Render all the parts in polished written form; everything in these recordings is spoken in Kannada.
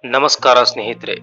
ನಮಸ್ಕಾರ ಸ್ನೇಹಿತರೆ.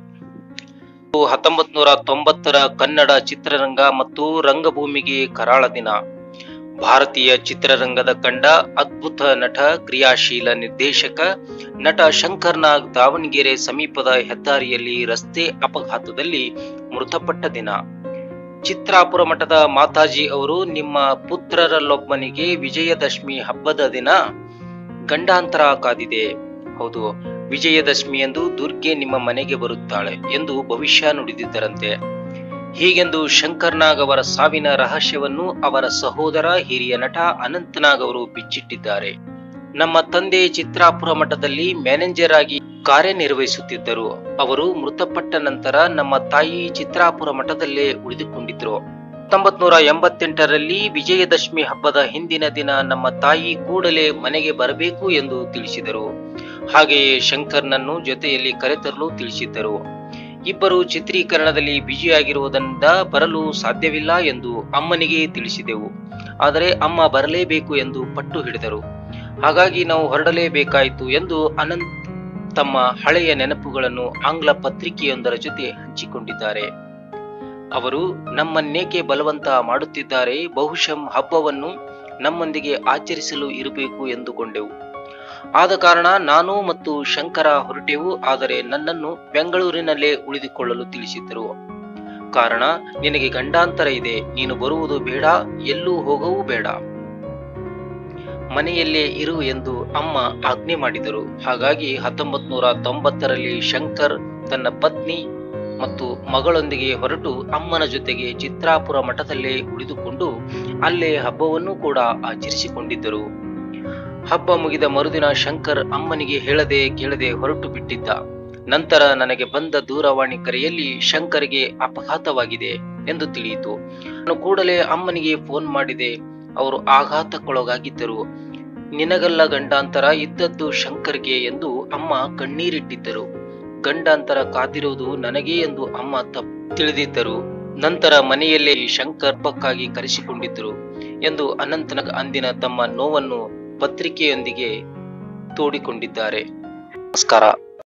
1990ರ ಕನ್ನಡ ಚಿತ್ರರಂಗ ಮತ್ತು ರಂಗಭೂಮಿಗೆ ಕರಾಳ ದಿನ. ಭಾರತೀಯ ಚಿತ್ರರಂಗದ ಕಂಡ ಅದ್ಭುತ ನಟ, ಕ್ರಿಯಾಶೀಲ ನಿರ್ದೇಶಕ, ನಟ ಶಂಕರ್ ನಾಗ್ ದಾವಣಗೆರೆ ಸಮೀಪದ ಹೆದ್ದಾರಿಯಲ್ಲಿ ರಸ್ತೆ ಅಪಘಾತದಲ್ಲಿ ಮೃತಪಟ್ಟ ದಿನ. ಚಿತ್ರಾಪುರ ಮಠದ ಮಾತಾಜಿ ಅವರು, ನಿಮ್ಮ ಪುತ್ರರಲ್ಲೊಬ್ಬನಿಗೆ ವಿಜಯದಶಮಿ ಹಬ್ಬದ ದಿನ ಗಂಡಾಂತರ ಕಾದಿದೆ. ಹೌದು, ವಿಜಯದಶಮಿಯಂದು ದುರ್ಗೆ ನಿಮ್ಮ ಮನೆಗೆ ಬರುತ್ತಾಳೆ ಎಂದು ಭವಿಷ್ಯ ನುಡಿದಿದ್ದರಂತೆ. ಹೀಗೆಂದು ಶಂಕರ್ ನಾಗ್ ಅವರ ಸಾವಿನ ರಹಸ್ಯವನ್ನು ಅವರ ಸಹೋದರ, ಹಿರಿಯ ನಟ ಅನಂತನಾಗ್ ಅವರು ಬಿಚ್ಚಿಟ್ಟಿದ್ದಾರೆ. ನಮ್ಮ ತಂದೆ ಚಿತ್ರಾಪುರ ಮಠದಲ್ಲಿ ಮ್ಯಾನೇಜರ್ ಆಗಿ ಕಾರ್ಯನಿರ್ವಹಿಸುತ್ತಿದ್ದರು. ಅವರು ಮೃತಪಟ್ಟ ನಂತರ ನಮ್ಮ ತಾಯಿ ಚಿತ್ರಾಪುರ ಮಠದಲ್ಲೇ ಉಳಿದುಕೊಂಡಿದ್ರು. 1988ರಲ್ಲಿ ವಿಜಯದಶಮಿ ಹಬ್ಬದ ಹಿಂದಿನ ದಿನ ನಮ್ಮ ತಾಯಿ ಕೂಡಲೇ ಮನೆಗೆ ಬರಬೇಕು ಎಂದು ತಿಳಿಸಿದರು. ಹಾಗೆಯೇ ಶಂಕರ್ನನ್ನು ಜೊತೆಯಲ್ಲಿ ಕರೆತರಲು ತಿಳಿಸಿದ್ದರು. ಇಬ್ಬರು ಚಿತ್ರೀಕರಣದಲ್ಲಿ ಬ್ಯುಸಿಯಾಗಿರುವುದರಿಂದ ಬರಲು ಸಾಧ್ಯವಿಲ್ಲ ಎಂದು ಅಮ್ಮನಿಗೆ ತಿಳಿಸಿದೆವು. ಆದರೆ ಅಮ್ಮ ಬರಲೇಬೇಕು ಎಂದು ಪಟ್ಟು ಹಿಡಿದರು. ಹಾಗಾಗಿ ನಾವು ಹೊರಡಲೇಬೇಕಾಯಿತು ಎಂದು ಅನಂತ್ ತಮ್ಮ ಹಳೆಯ ನೆನಪುಗಳನ್ನು ಆಂಗ್ಲ ಪತ್ರಿಕೆಯೊಂದರ ಜೊತೆ ಹಂಚಿಕೊಂಡಿದ್ದಾರೆ. ಅವರು ನಮ್ಮನ್ನೇಕೆ ಬಲವಂತ ಮಾಡುತ್ತಿದ್ದಾರೆ, ಬಹುಶಃ ಹಬ್ಬವನ್ನು ನಮ್ಮೊಂದಿಗೆ ಆಚರಿಸಲು ಇರಬೇಕು ಎಂದುಕೊಂಡೆವು. ಆದ ಕಾರಣ ನಾನು ಮತ್ತು ಶಂಕರ ಹೊರಟೆವು. ಆದರೆ ನನ್ನನ್ನು ಬೆಂಗಳೂರಿನಲ್ಲೇ ಉಳಿದುಕೊಳ್ಳಲು ತಿಳಿಸಿದ್ದರು. ಕಾರಣ, ನಿನಗೆ ಗಂಡಾಂತರ ಇದೆ, ನೀನು ಬರುವುದು ಬೇಡ, ಎಲ್ಲೂ ಹೋಗವೂ ಬೇಡ, ಮನೆಯಲ್ಲೇ ಇರು ಎಂದು ಅಮ್ಮ ಆಜ್ಞೆ ಮಾಡಿದರು. ಹಾಗಾಗಿ 1990ರಲ್ಲಿ ಶಂಕರ್ ತನ್ನ ಪತ್ನಿ ಮತ್ತು ಮಗಳೊಂದಿಗೆ ಹೊರಟು ಅಮ್ಮನ ಜೊತೆಗೆ ಚಿತ್ರಾಪುರ ಮಠದಲ್ಲೇ ಉಳಿದುಕೊಂಡು ಅಲ್ಲೇ ಹಬ್ಬವನ್ನು ಕೂಡ ಆಚರಿಸಿಕೊಂಡಿದ್ದರು. ಹಬ್ಬ ಮುಗಿದ ಮರುದಿನ ಶಂಕರ್ ಅಮ್ಮನಿಗೆ ಹೇಳದೆ ಕೇಳದೆ ಹೊರಟು ಬಿಟ್ಟಿದ್ದ. ನಂತರ ನನಗೆ ಬಂದ ದೂರವಾಣಿ ಕರೆಯಲ್ಲಿ ಶಂಕರ್ಗೆ ಅಪಘಾತವಾಗಿದೆ ಎಂದು ತಿಳಿಯಿತು. ನಾನು ಕೂಡಲೇ ಅಮ್ಮನಿಗೆ ಫೋನ್ ಮಾಡಿದೆ. ಅವರು ಆಘಾತಕ್ಕೊಳಗಾಗಿದ್ದರು. ನಿನಗಲ್ಲ ಗಂಡಾಂತರ, ಇದ್ದದ್ದು ಶಂಕರ್ಗೆ ಎಂದು ಅಮ್ಮ ಕಣ್ಣೀರಿಟ್ಟಿದ್ದರು. ಗಂಡಾಂತರ ಕಾದಿರುವುದು ನನಗೆ ಎಂದು ಅಮ್ಮ ತಿಳಿದಿದ್ದರು. ನಂತರ ಮನೆಯಲ್ಲೇ ಶಂಕರ್ ಹಬ್ಬಕ್ಕಾಗಿ ಕರೆಸಿಕೊಂಡಿದ್ದರು ಎಂದು ಅನಂತನಾಗ್ ಅಂದಿನ ತಮ್ಮ ನೋವನ್ನು ಪತ್ರಿಕೆಯೊಂದಿಗೆ ತೋಡಿಕೊಂಡಿದ್ದಾರೆ. ನಮಸ್ಕಾರ.